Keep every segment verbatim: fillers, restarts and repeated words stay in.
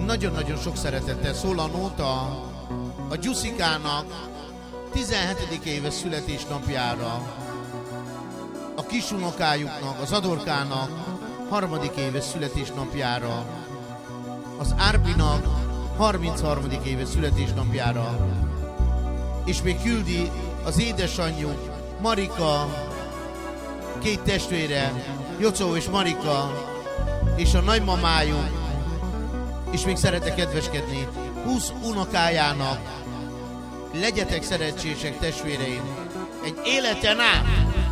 nagyon-nagyon sok szeretettel szól a nóta a Gyuszikának tizenhetedik éves születésnapjára, a kisunokájuknak, az Adorkának harmadik éves születésnapjára, az Árpinak harmincharmadik éves születésnapjára, és még küldi az édesanyjuk, Marika, két testvére, Jocó és Marika, és a nagymamájuk, és még szeretek kedveskedni húsz unokájának. Legyetek szerencsések, testvéreim, egy életen át!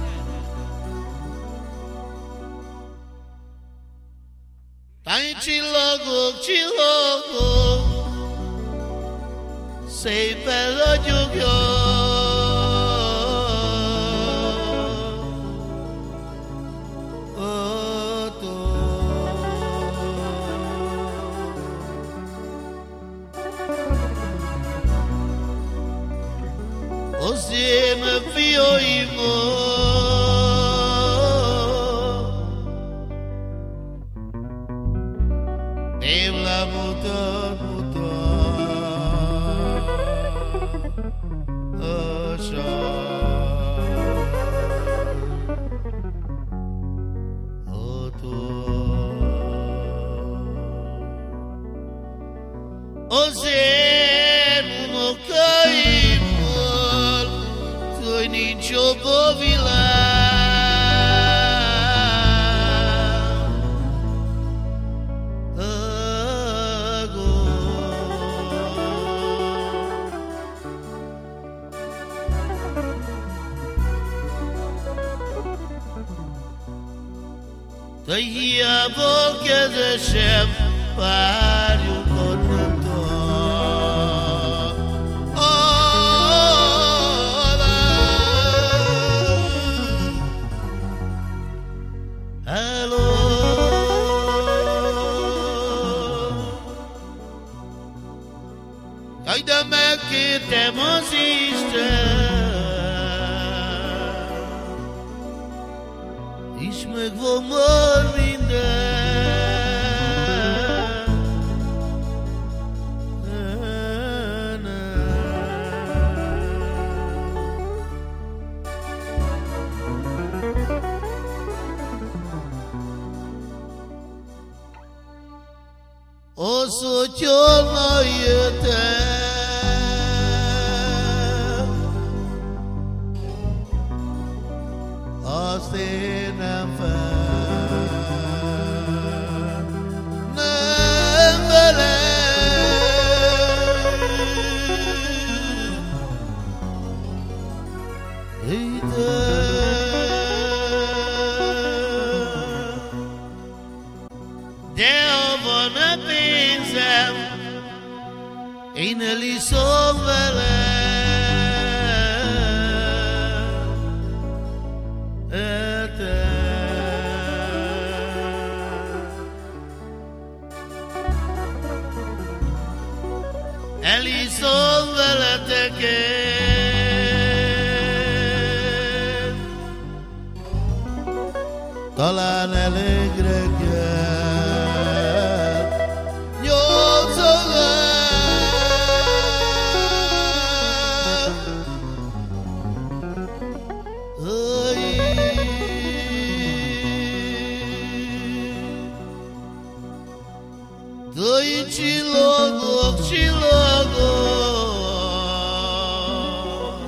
Csillagok, csillagok, szépen ragyogjon. Az én fiaimat évre mutat, mutat a az én unokáimmal, hogy nincs jobb a világ. De hiába kedvesem, párjukat nem tart. Hello, jaj, de megkértem az Isten, és megvan már minden. Az, hogy honnan jöttem, azt én nem fel, nem velem. De ha van a pénzem, én eliszom vele. Eliszom veleteket, talán elég reggel, nyolc Doi csillagok, csillagok,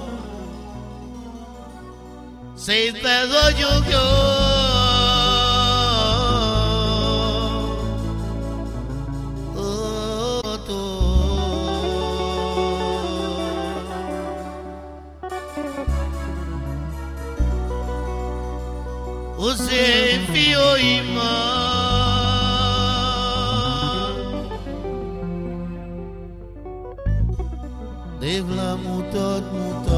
szépen ragyogjon. Az én fiaimat Évre mutat, mutat